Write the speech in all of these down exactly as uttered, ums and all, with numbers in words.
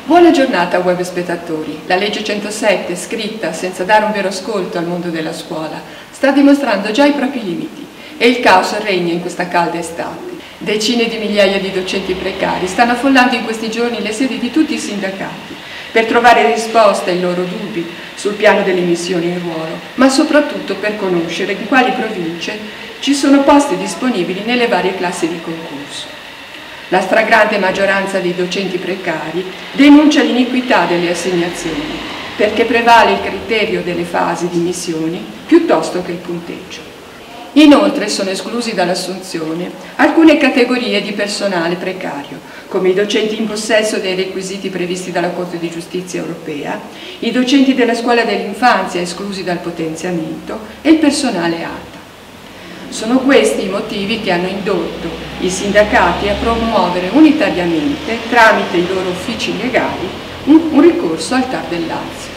Buona giornata web spettatori. La legge centosette, scritta senza dare un vero ascolto al mondo della scuola, sta dimostrando già i propri limiti e il caos regna in questa calda estate. Decine di migliaia di docenti precari stanno affollando in questi giorni le sedi di tutti i sindacati per trovare risposte ai loro dubbi sul piano delle missioni in ruolo, ma soprattutto per conoscere in quali province ci sono posti disponibili nelle varie classi di concorso. La stragrande maggioranza dei docenti precari denuncia l'iniquità delle assegnazioni perché prevale il criterio delle fasi di missioni piuttosto che il punteggio. Inoltre sono esclusi dall'assunzione alcune categorie di personale precario, come i docenti in possesso dei requisiti previsti dalla Corte di Giustizia europea, i docenti della scuola dell'infanzia esclusi dal potenziamento e il personale A T A. Sono questi i motivi che hanno indotto i sindacati a promuovere unitariamente, tramite i loro uffici legali, un, un ricorso al T A R del Lazio.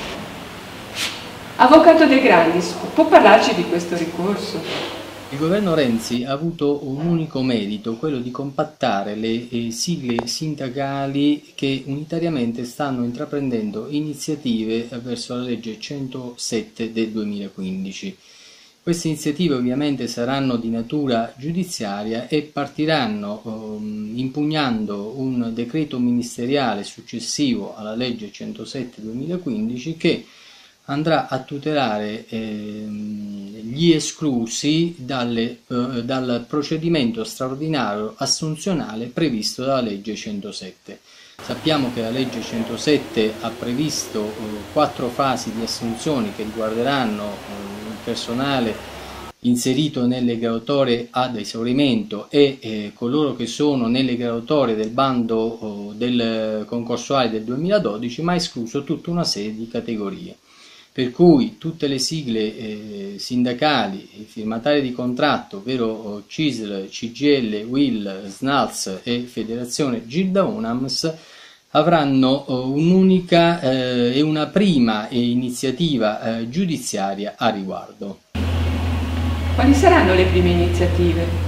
Avvocato De Grandis, può parlarci di questo ricorso? Il governo Renzi ha avuto un unico merito, quello di compattare le eh, sigle sindacali che unitariamente stanno intraprendendo iniziative verso la legge centosette del duemilaquindici. Queste iniziative ovviamente saranno di natura giudiziaria e partiranno um, impugnando un decreto ministeriale successivo alla legge centosette duemilaquindici che andrà a tutelare eh, gli esclusi dalle, eh, dal procedimento straordinario assunzionale previsto dalla legge centosette. Sappiamo che la legge centosette ha previsto eh, quattro fasi di assunzioni che riguarderanno eh, il personale inserito nelle graduatorie ad esaurimento e eh, coloro che sono nelle graduatorie del bando oh, del concorsuale del duemiladodici, ma escluso tutta una serie di categorie. Per cui tutte le sigle eh, sindacali, firmatarie di contratto, ovvero oh, C I S L, C G I L, U I L, S N A L S e Federazione Gilda UNAMS, avranno oh, un'unica eh, e una prima eh, iniziativa eh, giudiziaria a riguardo. Quali saranno le prime iniziative?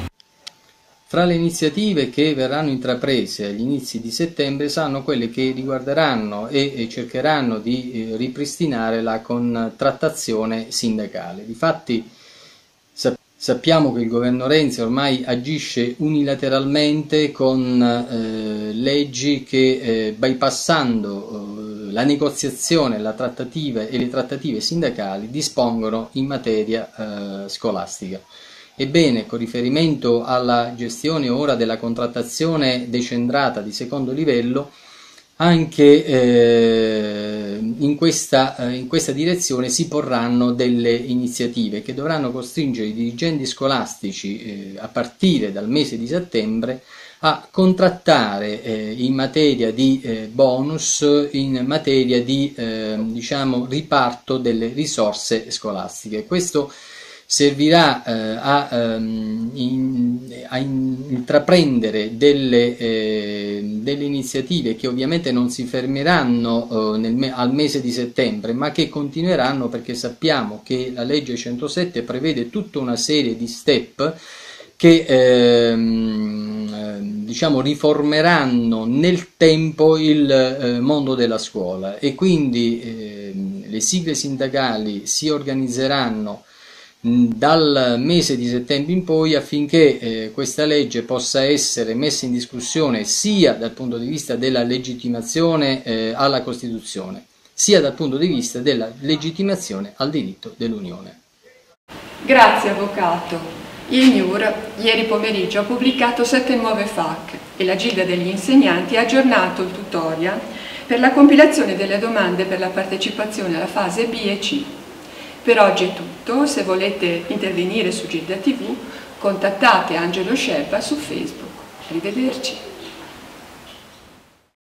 Fra le iniziative che verranno intraprese agli inizi di settembre saranno quelle che riguarderanno e, e cercheranno di eh, ripristinare la contrattazione sindacale. Difatti sap- sappiamo che il governo Renzi ormai agisce unilateralmente con eh, leggi che eh, bypassando eh, la negoziazione, la trattativa e le trattative sindacali dispongono in materia eh, scolastica. Ebbene, con riferimento alla gestione ora della contrattazione decentrata di secondo livello, anche eh, in, questa, eh, in questa direzione si porranno delle iniziative che dovranno costringere i dirigenti scolastici eh, a partire dal mese di settembre a contrattare eh, in materia di eh, bonus, in materia di eh, diciamo, riparto delle risorse scolastiche. Questo servirà eh, a, um, in, a intraprendere delle, eh, delle iniziative che ovviamente non si fermeranno eh, nel me al mese di settembre, ma che continueranno, perché sappiamo che la legge centosette prevede tutta una serie di step che ehm, diciamo riformeranno nel tempo il eh, mondo della scuola, e quindi eh, le sigle sindacali si organizzeranno dal mese di settembre in poi affinché eh, questa legge possa essere messa in discussione sia dal punto di vista della legittimazione eh, alla Costituzione, sia dal punto di vista della legittimazione al diritto dell'Unione. Grazie avvocato. Il N U R ieri pomeriggio ha pubblicato sette nuove F A Q e la Gilda degli insegnanti ha aggiornato il tutorial per la compilazione delle domande per la partecipazione alla fase B e C. Per oggi è tutto, se volete intervenire su Gilda tivù contattate Angelo Scelba su Facebook. Arrivederci.